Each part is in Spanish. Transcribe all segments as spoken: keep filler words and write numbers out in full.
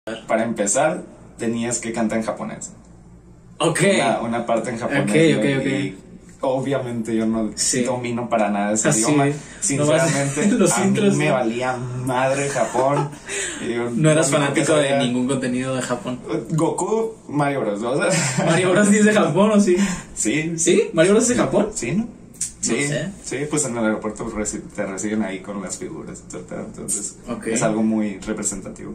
Para empezar, tenías que cantar en japonés. Ok. Una, una parte en japonés. Ok, ok, ok. Y obviamente yo no sí. domino para nada ese Así, idioma. Sinceramente, no vas, a intros, mí me ¿no? valía madre Japón. Yo, no eras lo fanático sabía, de ningún contenido de Japón. Goku, Mario Bros. ¿No? ¿Mario Bros es de Japón o sí? Sí. ¿Sí? ¿Mario Bros es de Japón? Sí, ¿no? Sí, no sé. sí, pues en el aeropuerto reci- te reciben ahí con las figuras, etcétera. Entonces okay. es algo muy representativo.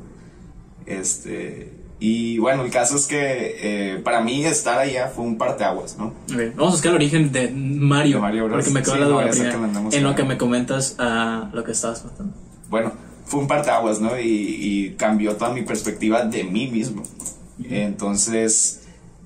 Este, y bueno, el caso es que eh, para mí estar allá fue un parteaguas, ¿no? Okay. Vamos a buscar el origen de Mario, de Mario Bros. Porque me quedó sí, la duda no, primero, en lo que me comentas a uh, lo que estabas contando. Bueno, fue un parteaguas, ¿no? Y, y cambió toda mi perspectiva de mí mismo. Uh-huh. Entonces,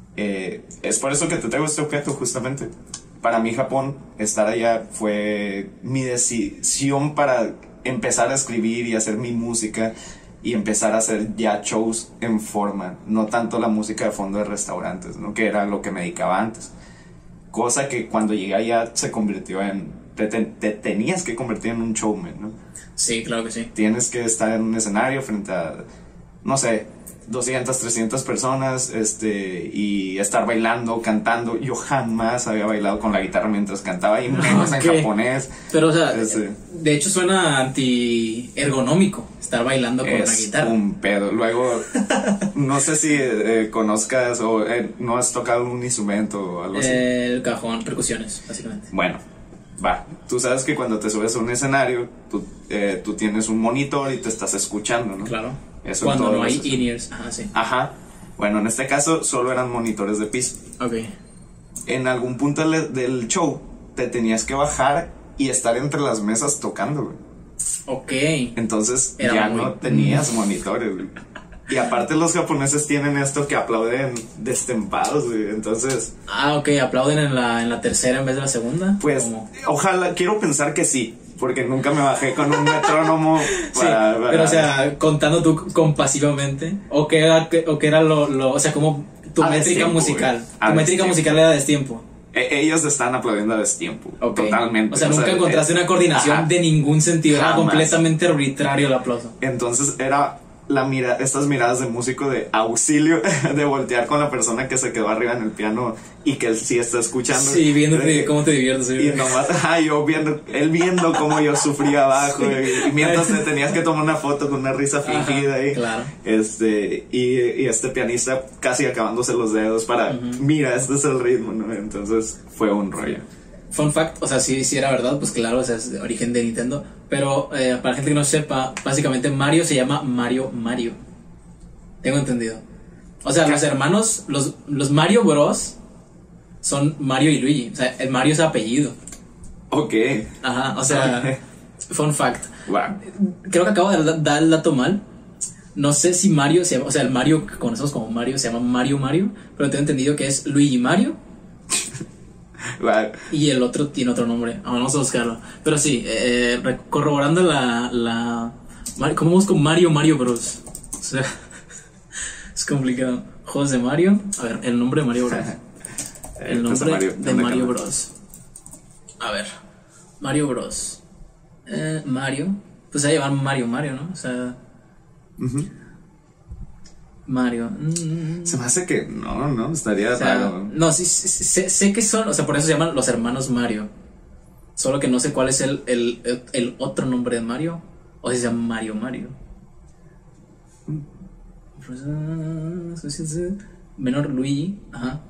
eh, es por eso que te traigo este objeto justamente. Para mí Japón, estar allá fue mi decisión para empezar a escribir y hacer mi música y empezar a hacer ya shows en forma, no tanto la música de fondo de restaurantes, ¿no? Que era lo que me dedicaba antes. Cosa que cuando llegué allá se convirtió en... Te, te, te tenías que convertir en un showman, ¿no? Sí, claro que sí. Tienes que estar en un escenario frente a, no sé, doscientas, trescientas personas, este, y estar bailando, cantando. Yo jamás había bailado con la guitarra mientras cantaba, y menos okay. en japonés. Pero, o sea, este, de hecho suena anti-ergonómico estar bailando con una guitarra. Es un pedo. Luego, no sé si eh, conozcas o eh, no has tocado un instrumento o algo así. El cajón, percusiones, básicamente. Bueno, va. Tú sabes que cuando te subes a un escenario, tú, eh, tú tienes un monitor y te estás escuchando, ¿no? Claro. Eso cuando no hay in-ears. Ajá, sí. Ajá. Bueno, en este caso solo eran monitores de piso. Ok. En algún punto del, del show te tenías que bajar y estar entre las mesas tocando, güey. Ok. Entonces Era ya muy... no tenías monitores, güey. Y aparte los japoneses tienen esto que aplauden destempados, güey. Entonces... Ah, ok. ¿Aplauden en la, en la tercera en vez de la segunda? Pues, ¿cómo? Ojalá, quiero pensar que sí. Porque nunca me bajé con un metrónomo para, sí, para... pero o sea, contando tú compasivamente. O que era, o que era lo, lo... O sea, como tu a métrica destiempo, musical. A tu métrica musical era a destiempo. E- ellos están aplaudiendo a destiempo. Okay. Totalmente. O sea, nunca o sea, encontraste eh, una coordinación ajá, de ningún sentido. Era jamás. completamente arbitrario el aplauso. Entonces era... La mira, estas miradas de músico de auxilio, de voltear con la persona que se quedó arriba en el piano y que él sí está escuchando. Sí, viendo que, cómo te diviertes. ¿Sí? Y nomás, ajá, yo viendo, él viendo cómo yo sufría abajo. Sí. Y, y mientras te tenías que tomar una foto con una risa fingida ahí. Claro. Este, y, y este pianista casi acabándose los dedos para, uh-huh. mira, este es el ritmo, ¿no? Entonces fue un rollo. Fun fact, o sea, si, si era verdad, pues claro, o sea, es de origen de Nintendo. Pero eh, para la gente que no sepa, básicamente Mario se llama Mario Mario. Tengo entendido. O sea, ¿qué? Los hermanos, los, los Mario Bros. Son Mario y Luigi. O sea, el Mario es apellido. Ok. Ajá, o sea, okay. Fun fact. Wow. Creo que acabo de dar el dato mal. No sé si Mario se llama, o sea, el Mario que conocemos como Mario se llama Mario Mario, pero tengo entendido que es Luigi Mario. Wow. Y el otro tiene otro nombre. Ah, vamos a buscarlo. Pero sí, eh, corroborando la, la... ¿Cómo busco Mario Mario Bros? O sea, es complicado. Juegos de Mario. A ver, el nombre de Mario Bros. El nombre Mario, de Mario Bros. A ver, Mario Bros. Eh, Mario. Pues se va a llamar Mario Mario, ¿no? O sea... Uh-huh. Mario. Mm. Se me hace que no, no, estaría o sea, raro. No, sí, sí, sé, sé que son, o sea, por eso se llaman los hermanos Mario. Solo que no sé cuál es el, el, el, el otro nombre de Mario. O si se llama Mario Mario. Menor Luigi, ajá.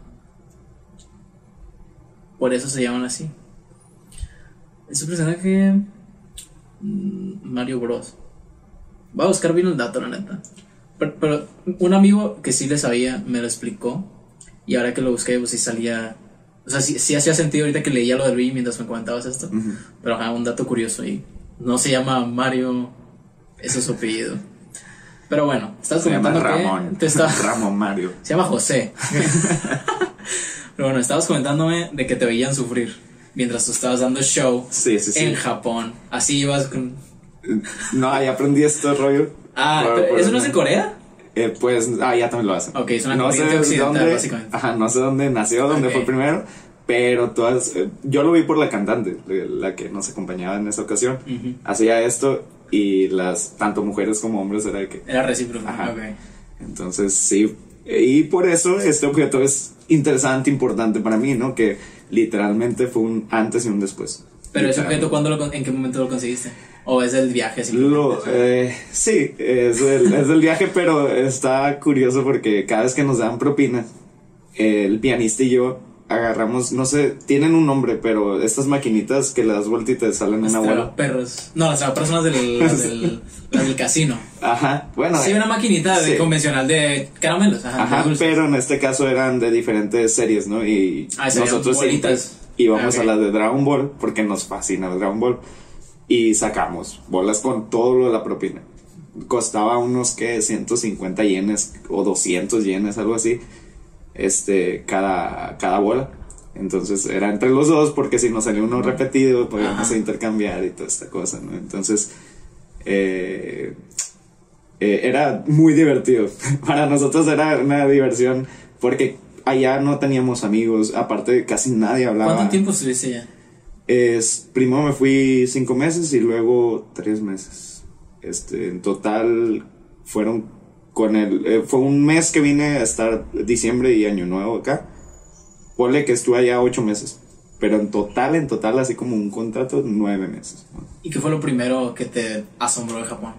Por eso se llaman así. Ese personaje Mario Bros. Voy a buscar bien el dato, la neta. Pero, pero un amigo que sí le sabía me lo explicó. Y ahora que lo busqué, pues sí salía. O sea, sí, sí hacía sentido ahorita que leía lo de Luigi mientras me comentabas esto. Uh-huh. Pero ajá, un dato curioso. Y no se llama Mario, eso es su apellido. Pero bueno, estabas se comentando llama que Ramón. Te estaba... Ramón Mario. Se llama José. Pero bueno, estabas comentándome de que te veían sufrir mientras tú estabas dando show sí, sí, sí. en Japón. Así ibas con. No, ahí aprendí esto rollo. Ah, por, por ¿eso no es de Corea? Eh, pues, ah, ya también lo hacen. Ok, es una no corriente sé occidental, dónde, básicamente. Ajá, no sé dónde nació, dónde okay. fue primero. Pero todas, eh, yo lo vi por la cantante, la que nos acompañaba en esa ocasión. Uh-huh. Hacía esto y las, tanto mujeres como hombres era de que... Era recíproco, ajá. Ok. Entonces, sí. Y por eso este objeto es interesante, importante para mí, ¿no? Que literalmente fue un antes y un después. Pero ese objeto, ¿cuándo lo, ¿en qué momento lo conseguiste? ¿O es el viaje? Lo, eh, sí, es el, es el viaje, pero está curioso porque cada vez que nos dan propina, el pianista y yo agarramos, no sé, tienen un nombre, pero estas maquinitas que le das vuelta y te salen una bola. Perros. No, las personas del, las del, las del casino. Ajá, bueno. Sí, una maquinita de, sí. convencional de caramelos. Ajá, ajá de pero en este caso eran de diferentes series, ¿no? Y ah, nosotros siempre íbamos ah, okay. a la de Dragon Ball porque nos fascina Dragon Ball. Y sacamos bolas con todo lo de la propina. Costaba unos, ¿qué? ciento cincuenta yenes o doscientos yenes, algo así. Este, cada, cada bola. Entonces era entre los dos, porque si nos salía uno repetido, podíamos ajá. intercambiar y toda esta cosa, ¿no? Entonces, eh, eh, era muy divertido. Para nosotros era una diversión, porque allá no teníamos amigos, aparte casi nadie hablaba. ¿Cuánto tiempo estuviste allá? Es, primero me fui cinco meses y luego tres meses. Este, en total fueron con el, eh, fue un mes que vine a estar diciembre y año nuevo acá. Ponle que estuve allá ocho meses. Pero en total, en total, así como un contrato, nueve meses, ¿no? ¿Y qué fue lo primero que te asombró de Japón?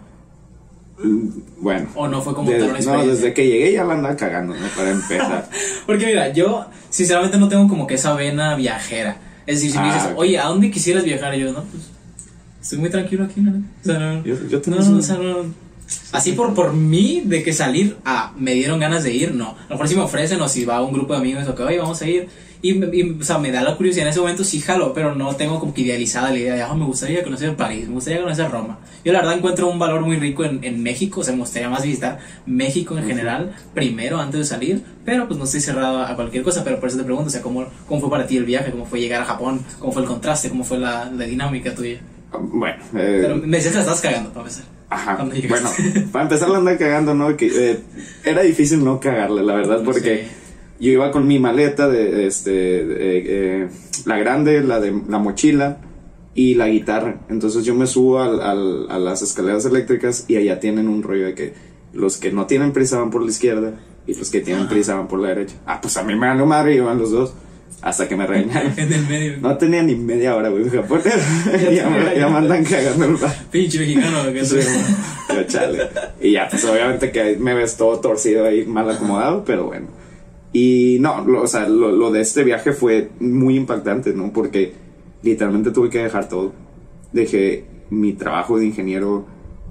Bueno. ¿O no fue como desde, tal una experiencia? No, desde que llegué ya la andaba cagando, ¿no? Para empezar. Porque mira, yo sinceramente no tengo como que esa vena viajera. Es decir, si ah, me dices, oye, ¿a dónde quisieras viajar? Y yo, no, pues, estoy muy tranquilo aquí, ¿no? O sea, no, yo, yo no, no, o sea, no. Así por, por mí, de que salir, ah, me dieron ganas de ir, no. A lo mejor si me ofrecen o si va un grupo de amigos o que, oye, vamos a ir. Y, y, o sea, me da la curiosidad en ese momento, sí jalo, pero no tengo como que idealizada la idea de, ah, me gustaría conocer París, me gustaría conocer Roma. Yo la verdad encuentro un valor muy rico en, en México, o sea, me gustaría más visitar México en general, primero, antes de salir, pero pues no estoy cerrado a cualquier cosa, pero por eso te pregunto, o sea, ¿cómo, cómo fue para ti el viaje? ¿Cómo fue llegar a Japón? ¿Cómo fue el contraste? ¿Cómo fue la, la dinámica tuya? Bueno, eh... pero me decías que la estás cagando, para empezar. Ajá, bueno, para empezar la andaba cagando, ¿no? Que, eh, era difícil no cagarle, la verdad, porque... Sí. Yo iba con mi maleta de, este, de, eh, la grande, la de la mochila y la guitarra. Entonces yo me subo al, al, a las escaleras eléctricas y allá tienen un rollo de que los que no tienen prisa van por la izquierda y los que tienen prisa van por la derecha. Ah, pues a mí me dan madre y iban los dos. Hasta que me regañaron. En el medio. No tenía ni media hora, güey, en Japón. ya, me, ya me andan cagando el bar. Pinche mexicano, que soy. Yo, chale. Y ya, pues obviamente que me ves todo torcido ahí, mal acomodado, pero bueno. Y no, lo, o sea, lo, lo de este viaje fue muy impactante, ¿no? Porque literalmente tuve que dejar todo. Dejé mi trabajo de ingeniero,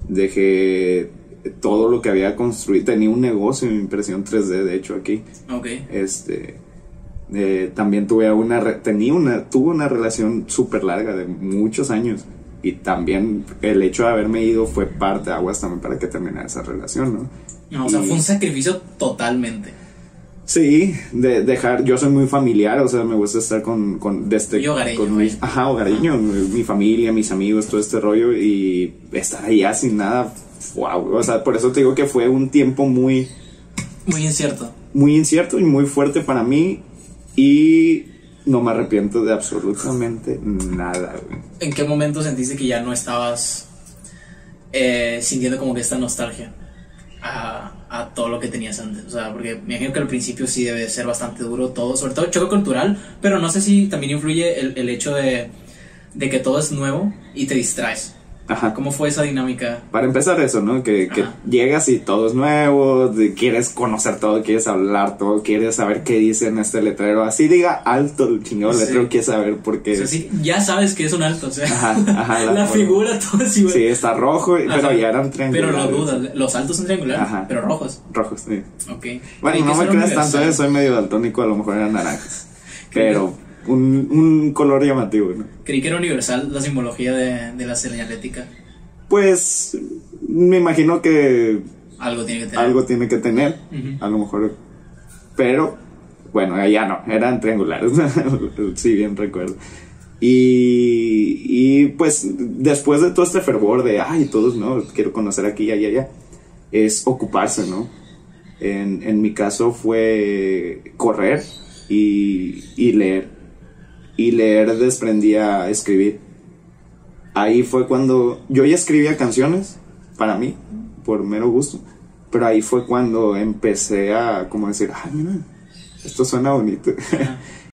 dejé todo lo que había construido. Tenía un negocio en impresión tres D, de hecho, aquí. Ok. Este, eh, también tuve una, tenía una, tuve una relación súper larga de muchos años. Y también el hecho de haberme ido fue parte de aguas también para que terminara esa relación, ¿no? No, o sea, y, fue un sacrificio totalmente. Sí, de dejar, yo soy muy familiar, o sea, me gusta estar con, con, de este, y hogareño, con mi, ajá, hogareño, mi familia, mis amigos, todo este rollo, y estar allá sin nada, wow, o sea, por eso te digo que fue un tiempo muy... Muy incierto. Muy incierto y muy fuerte para mí, y no me arrepiento de absolutamente nada, güey. ¿En qué momento sentiste que ya no estabas eh, sintiendo como que esta nostalgia a, a todo lo que tenías antes? O sea, porque me imagino que al principio sí debe ser bastante duro todo, sobre todo el choque cultural, pero no sé si también influye el, el hecho de, de que todo es nuevo y te distraes. Ajá. ¿Cómo fue esa dinámica? Para empezar eso, ¿no? Que, que llegas y todo es nuevo, quieres conocer todo, quieres hablar todo, quieres saber qué dice en este letrero. Así diga alto el chingado sí. letrero, quieres saber por qué. O sea, sí, ya sabes que es un alto, o sea, ajá, ajá, la, la figura, todo es igual. Sí, está rojo, ajá. pero ya eran triangulares. Pero no dudas, los altos son triangulares, ajá. pero rojos. Rojos, sí. Ok. Bueno, no me creas tanto, eh, soy medio daltónico, a lo mejor eran naranjas. Pero... Un, un color llamativo, ¿no? Creí que era universal la simbología de, de la señalética. Pues me imagino que algo tiene que tener, algo tiene que tener uh-huh. a lo mejor, pero bueno, allá no, eran triangulares, si bien recuerdo. Y, y pues después de todo este fervor de ay, todos no, quiero conocer aquí y allá, allá, es ocuparse, ¿no? En, en mi caso fue correr y, y leer. Y leer desprendía escribir. Ahí fue cuando yo ya escribía canciones para mí, por mero gusto, Pero ahí fue cuando empecé a como decir, ay, mira, esto suena bonito.